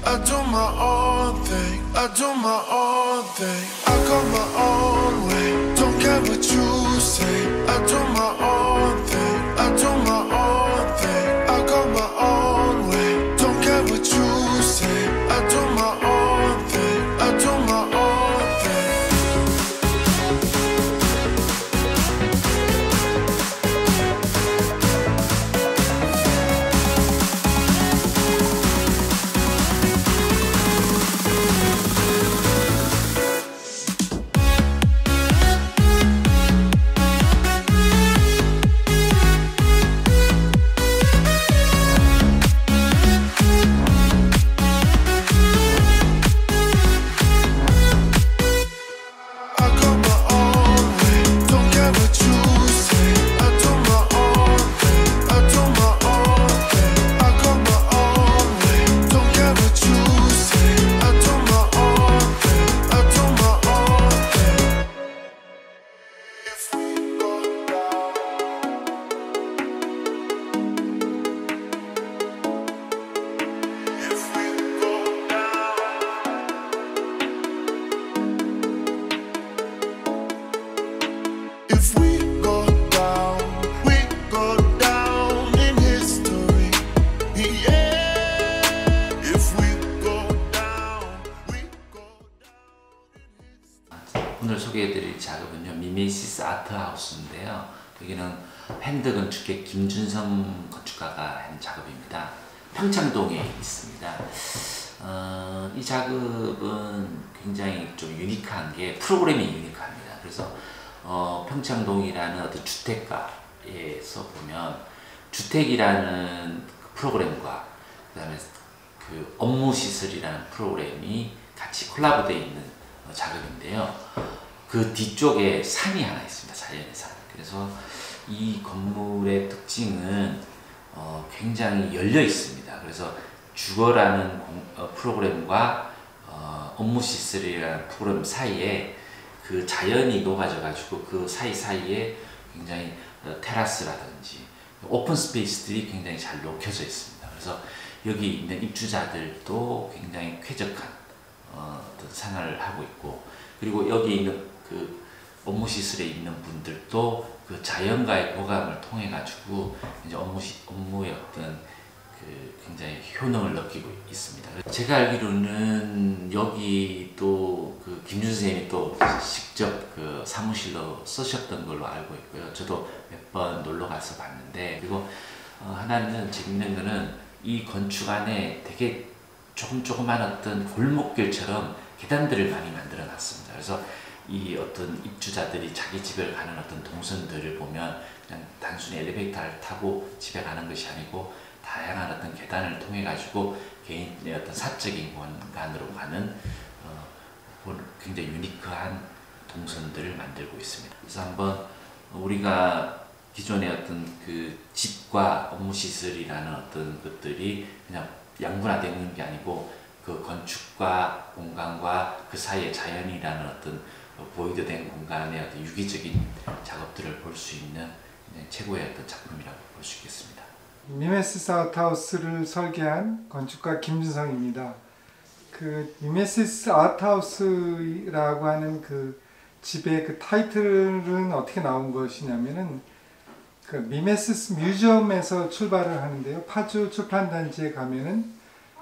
I do my own thing, I do my own thing. I go my own way, don't care what you say. I do my own thing, I do my own thing. I go my own way, don't care what you say. I do my own thing, I do my own thing. 오늘 소개해드릴 작업은요, 미메시스 아트하우스인데요. 여기는 핸드 건축계 김준성 건축가가 한 작업입니다. 평창동에 있습니다. 이 작업은 굉장히 좀 유니크한 게 프로그램이 유니크합니다. 그래서 평창동이라는 어떤 주택가에서 보면 주택이라는 프로그램과 그다음에 그 업무시설이라는 프로그램이 같이 콜라보되어 있는 작업인데요. 그 뒤쪽에 산이 하나 있습니다. 자연의 산. 그래서 이 건물의 특징은 굉장히 열려 있습니다. 그래서 주거라는 프로그램과 업무시설이라는 프로그램 사이에 그 자연이 녹아져 가지고 그 사이사이에 굉장히 테라스라든지 오픈 스페이스들이 굉장히 잘 녹여져 있습니다. 그래서 여기 있는 입주자들도 굉장히 쾌적한 어떤 생활을 하고 있고, 그리고 여기 있는 그 업무시설에 있는 분들도 그 자연과의 교감을 통해 가지고 이제 업무의 어떤 그 굉장히 효능을 느끼고 있습니다. 제가 알기로는 여기 또 그 김준 선생님이 또 직접 그 사무실로 쓰셨던 걸로 알고 있고요. 저도 몇 번 놀러 가서 봤는데, 그리고 하나는 재밌는 거는 이 건축 안에 되게 조그만 어떤 골목길처럼 계단들을 많이 만들어 놨습니다. 그래서 이 어떤 입주자들이 자기 집에 가는 어떤 동선들을 보면 그냥 단순히 엘리베이터를 타고 집에 가는 것이 아니고 다양한 어떤 계단을 통해 가지고 개인의 어떤 사적인 공간으로 가는 굉장히 유니크한 동선들을 만들고 있습니다. 그래서 한번 우리가 기존의 어떤 그 집과 업무시설이라는 어떤 것들이 그냥 양분화되는 게 아니고 그 건축과 공간과 그 사이의 자연이라는 어떤 보이드된 공간의 어떤 유기적인 작업들을 볼 수 있는 최고의 어떤 작품이라고 볼 수 있겠습니다. 미메시스 아트하우스를 설계한 건축가 김준성입니다. 그 미메시스 아트하우스라고 하는 그 집의 그 타이틀은 어떻게 나온 것이냐면은 그 미메시스 뮤지엄에서 출발을 하는데요. 파주 출판단지에 가면은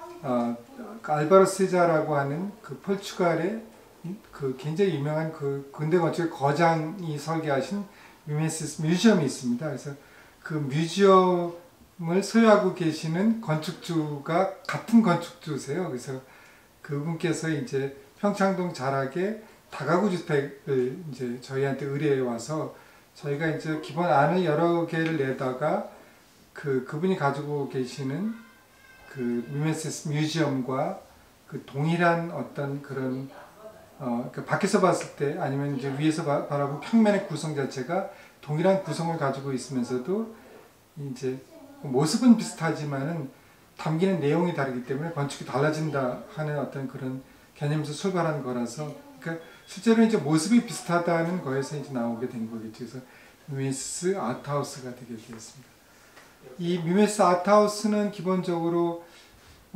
알바로 세자라고 하는 그 포르투갈의 그 굉장히 유명한 그 근대 건축의 거장이 설계하신 미메시스 뮤지엄이 있습니다. 그래서 그 뮤지엄을 소유하고 계시는 건축주가 같은 건축주세요. 그래서 그분께서 이제 평창동 자락에 다가구 주택을 이제 저희한테 의뢰해 와서 저희가 이제 기본 안을 여러 개를 내다가 그분이 가지고 계시는 그 미메시스 뮤지엄과 그 동일한 어떤 그런 그 밖에서 봤을 때 아니면 이제 위에서 바라본 평면의 구성 자체가 동일한 구성을 가지고 있으면서도 이제 모습은 비슷하지만은 담기는 내용이 다르기 때문에 건축이 달라진다 하는 어떤 그런 개념에서 출발한 거라서, 그러니까 실제로 이제 모습이 비슷하다는 거에서 이제 나오게 된 거겠죠. 그래서 미메시스 아트하우스가 되게 되었습니다. 이 미메시스 아트하우스는 기본적으로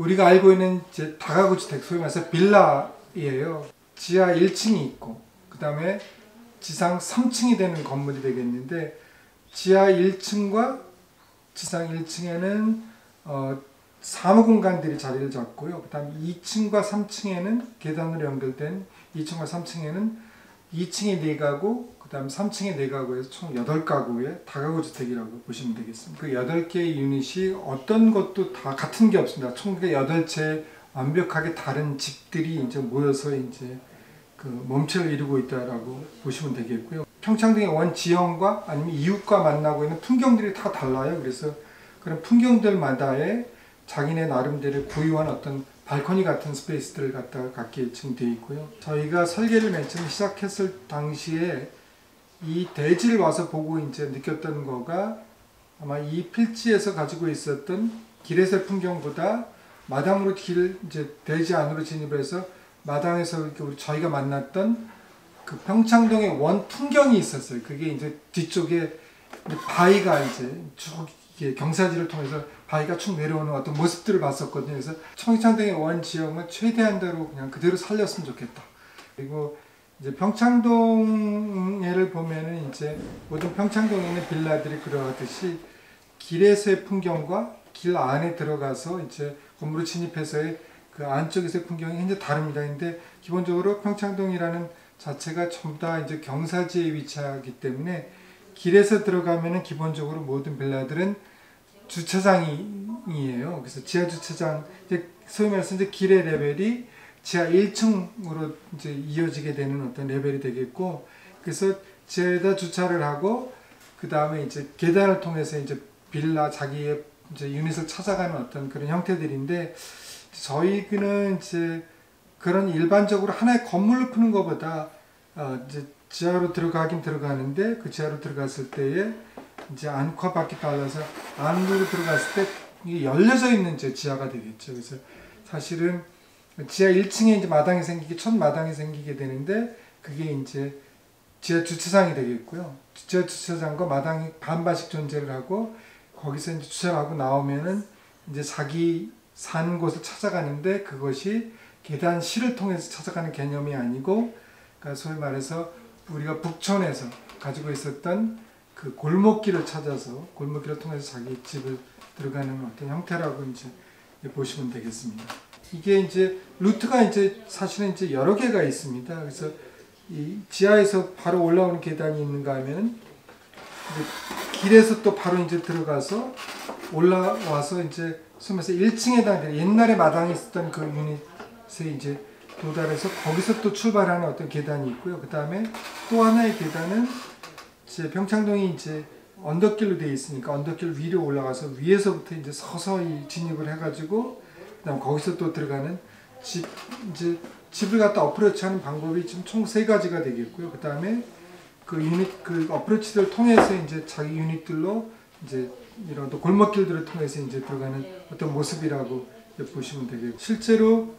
우리가 알고 있는 이제 다가구 주택, 소위 말해서 빌라예요. 지하 1층이 있고 그 다음에 지상 3층이 되는 건물이 되겠는데, 지하 1층과 지상 1층에는 사무 공간들이 자리를 잡고요. 그 다음에 2층과 3층에는 계단으로 연결된 2층과 3층에는 2층에 4가구, 그 다음 3층에 4가구에서 총 8가구의 다가구 주택이라고 보시면 되겠습니다. 그 8개의 유닛이 어떤 것도 다 같은 게 없습니다. 총 8채 완벽하게 다른 집들이 이제 모여서 이제 그 몸체를 이루고 있다라고 보시면 되겠고요. 평창동의 원 지형과 아니면 이웃과 만나고 있는 풍경들이 다 달라요. 그래서 그런 풍경들마다의 자기네 나름대로 고유한 어떤 발코니 같은 스페이스들을 갖게 지금 되어 있고요. 저희가 설계를 맨 처음 시작했을 당시에 이 대지를 와서 보고 이제 느꼈던 거가, 아마 이 필지에서 가지고 있었던 길에서의 풍경보다 마당으로 이제 대지 안으로 진입해서 마당에서 이렇게 저희가 만났던 그 평창동의 원 풍경이 있었어요. 그게 이제 뒤쪽에 바위가 이제 쭉 경사지를 통해서 바위가 쭉 내려오는 어떤 모습들을 봤었거든요. 그래서 평창동의 원 지형은 최대한대로 그냥 그대로 살렸으면 좋겠다. 그리고 이제 평창동에를 보면은 이제 모든 평창동에 있는 빌라들이 그러하듯이 길에서의 풍경과 길 안에 들어가서 이제 건물을 진입해서의 그 안쪽에서의 풍경이 굉장히 다릅니다. 근데 기본적으로 평창동이라는 자체가 전부 다 이제 경사지에 위치하기 때문에 길에서 들어가면은 기본적으로 모든 빌라들은 주차장이에요. 그래서 지하 주차장, 이제 소위 말해서 이제 길의 레벨이 지하 1층으로 이제 이어지게 되는 어떤 레벨이 되겠고, 그래서 지하에다 주차를 하고 그 다음에 이제 계단을 통해서 이제 빌라 자기의 이제 유닛을 찾아가는 어떤 그런 형태들인데, 저희는 이제 그런 일반적으로 하나의 건물로 푸는 것보다 이제 지하로 들어가긴 들어가는데, 그 지하로 들어갔을 때에 이제 안과 밖이 달라서 안으로 들어갔을 때 이게 열려져 있는 이제 지하가 되겠죠. 그래서 사실은 지하 1층에 이제 마당이 생기게, 첫 마당이 생기게 되는데, 그게 이제 지하 주차장이 되겠고요. 지하 주차장과 마당이 반반씩 존재를 하고, 거기서 이제 주차를 하고 나오면은 이제 자기 사는 곳을 찾아가는데, 그것이 계단실을 통해서 찾아가는 개념이 아니고, 그러니까 소위 말해서 우리가 북촌에서 가지고 있었던 그 골목길을 찾아서 골목길을 통해서 자기 집을 들어가는 어떤 형태라고 이제 보시면 되겠습니다. 이게 이제 루트가 이제 사실은 이제 여러 개가 있습니다. 그래서 이 지하에서 바로 올라오는 계단이 있는가 하면은 이제 길에서 또 바로 이제 들어가서 올라와서 이제 소면서 1층에 해당되는 옛날에 마당에 있었던 그 유닛에 이제 도달해서 거기서 또 출발하는 어떤 계단이 있고요. 그 다음에 또 하나의 계단은 이제 평창동이 이제 언덕길로 되어 있으니까 언덕길 위로 올라가서 위에서부터 이제 서서히 진입을 해가지고 그다음 거기서 또 들어가는 이제 집을 갖다 어프로치하는 방법이 지금 총 3가지가 되겠고요. 그 다음에 그 유닛 그 어프로치를 통해서 이제 자기 유닛들로 이제 이런 또 골목길들을 통해서 이제 들어가는 어떤 모습이라고 보시면 되겠고, 실제로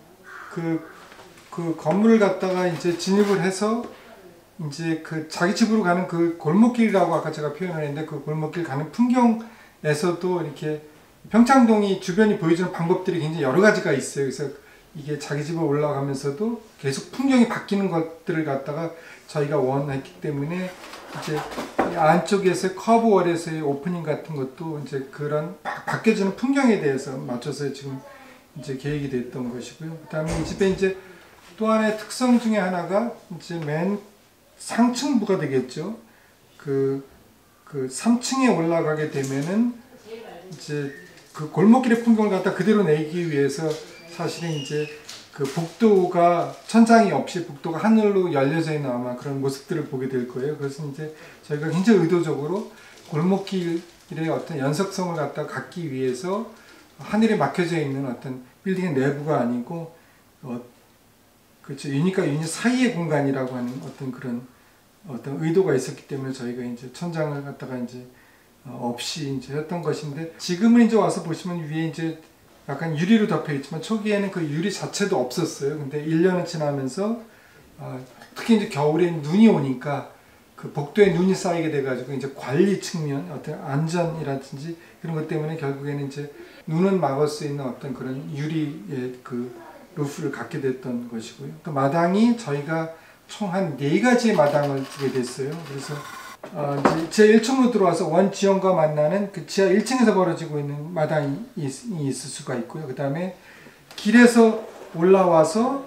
그 건물을 갖다가 이제 진입을 해서 이제 그 자기 집으로 가는 그 골목길이라고 아까 제가 표현을 했는데, 그 골목길 가는 풍경에서도 이렇게 평창동이 주변이 보여주는 방법들이 굉장히 여러 가지가 있어요. 그래서 이게 자기 집으로 올라가면서도 계속 풍경이 바뀌는 것들을 갖다가 저희가 원했기 때문에 이제 안쪽에서 커브월에서의 오프닝 같은 것도 이제 그런 바뀌어지는 풍경에 대해서 맞춰서 지금 이제 계획이 됐던 것이고요. 그다음에 이 집에 이제 또 하나의 특성 중에 하나가 이제 맨 상층부가 되겠죠. 그 3층에 올라가게 되면은 이제 그 골목길의 풍경을 갖다 그대로 내기 위해서 사실은 이제 그 복도가 천장이 없이 복도가 하늘로 열려져 있는 아마 그런 모습들을 보게 될 거예요. 그래서 이제 저희가 굉장히 의도적으로 골목길의 어떤 연속성을 갖다 갖기 위해서 하늘에 막혀져 있는 어떤 빌딩의 내부가 아니고 그렇죠, 유닛과 유닛 사이의 공간이라고 하는 어떤 그런 어떤 의도가 있었기 때문에 저희가 이제 천장을 갖다가 이제 없이 이제 했던 것인데, 지금은 이제 와서 보시면 위에 이제 약간 유리로 덮여 있지만 초기에는 그 유리 자체도 없었어요. 근데 1년을 지나면서 특히 이제 겨울에 눈이 오니까 그 복도에 눈이 쌓이게 돼가지고 이제 관리 측면, 어떤 안전이라든지 그런 것 때문에 결국에는 이제 눈은 막을 수 있는 어떤 그런 유리의 그 루프를 갖게 됐던 것이고요. 또 마당이 저희가 총 한 4가지의 마당을 두게 됐어요. 그래서 이제 제 1층으로 들어와서 원지형과 만나는 그 지하 1층에서 벌어지고 있는 마당이 있을 수가 있고요. 그 다음에 길에서 올라와서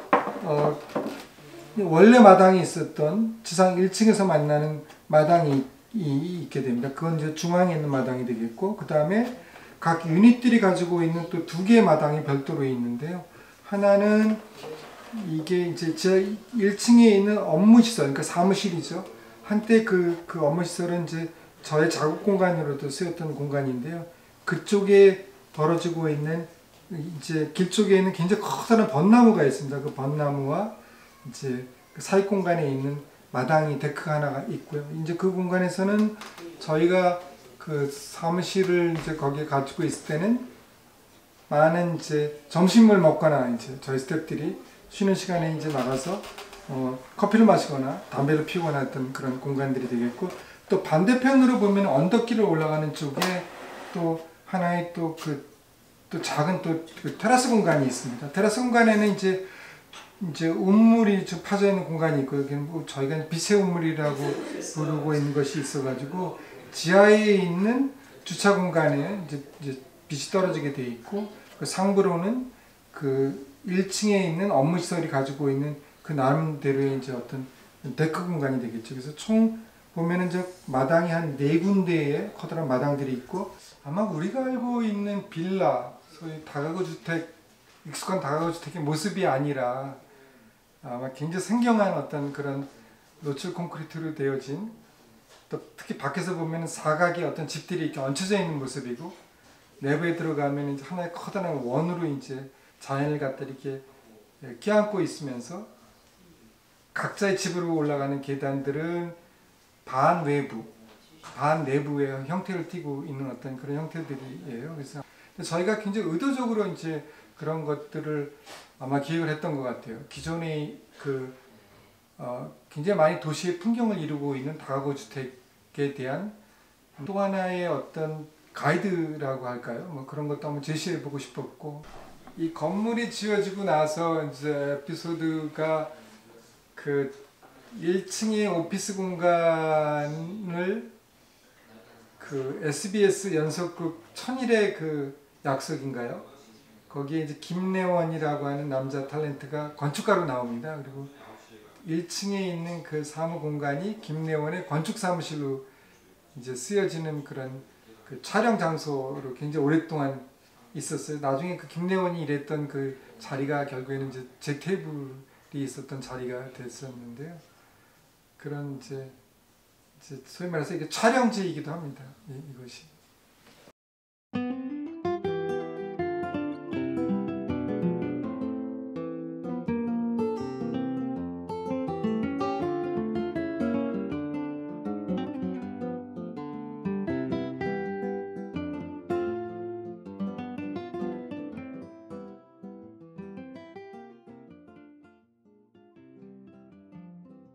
원래 마당이 있었던 지상 1층에서 만나는 마당이 있게 됩니다. 그건 이제 중앙에 있는 마당이 되겠고, 그 다음에 각 유닛들이 가지고 있는 또 2개의 마당이 별도로 있는데요. 하나는 이게 이제 지하 1층에 있는 업무시설, 그러니까 사무실이죠. 한때 그 업무시설은 이제 저의 작업 공간으로도 쓰였던 공간인데요. 그쪽에 벌어지고 있는 이제 길 쪽에 있는 굉장히 커다란 벚나무가 있습니다. 그 벚나무와 이제 사익 공간에 있는 마당이 데크가 하나가 있고요. 이제 그 공간에서는 저희가 그 사무실을 이제 거기에 가지고 있을 때는 많은 이제 점심을 먹거나 이제 저희 스태프들이 쉬는 시간에 이제 나가서 커피를 마시거나 담배를 피우거나 했던 그런 공간들이 되겠고, 또 반대편으로 보면 언덕길을 올라가는 쪽에 또 하나의 또 작은 그 테라스 공간이 있습니다. 테라스 공간에는 이제 운물이 좀 파져 있는 공간이 있고, 여기는 뭐 저희가 빛의 운물이라고 부르고 있는 것이 있어가지고 지하에 있는 주차 공간에 이제 빛이 떨어지게 돼 있고, 그 상부로는 그 1층에 있는 업무시설이 가지고 있는 그 나름대로의 이제 어떤 데크 공간이 되겠죠. 그래서 총 보면은 이제 마당이 한 4군데의 커다란 마당들이 있고, 아마 우리가 알고 있는 빌라, 소위 다가구 주택, 익숙한 다가구 주택의 모습이 아니라 아마 굉장히 생경한 어떤 그런 노출 콘크리트로 되어진, 또 특히 밖에서 보면 사각의 어떤 집들이 이렇게 얹혀져 있는 모습이고, 내부에 들어가면 이제 하나의 커다란 원으로 이제 자연을 갖다 이렇게 껴안고 있으면서 각자의 집으로 올라가는 계단들은 반 외부, 반 내부의 형태를 띠고 있는 어떤 그런 형태들이에요. 그래서 저희가 굉장히 의도적으로 이제 그런 것들을 아마 기획을 했던 것 같아요. 기존의 굉장히 많이 도시의 풍경을 이루고 있는 다가구 주택에 대한 또 하나의 어떤 가이드라고 할까요? 뭐 그런 것도 한번 제시해 보고 싶었고, 이 건물이 지어지고 나서 이제 에피소드가 그 1층의 오피스 공간을 그 SBS 연속극 천일의 그 약속인가요? 거기에 이제 김래원이라고 하는 남자 탤런트가 건축가로 나옵니다. 그리고 1층에 있는 그 사무 공간이 김래원의 건축 사무실로 이제 쓰여지는 그런 그 촬영 장소로 굉장히 오랫동안 있었어요. 나중에 그 김래원이 일했던 그 자리가 결국에는 이제 제 테이블이 있었던 자리가 됐었는데요. 그런 이제 소위 말해서 이게 촬영지이기도 합니다. 이것이.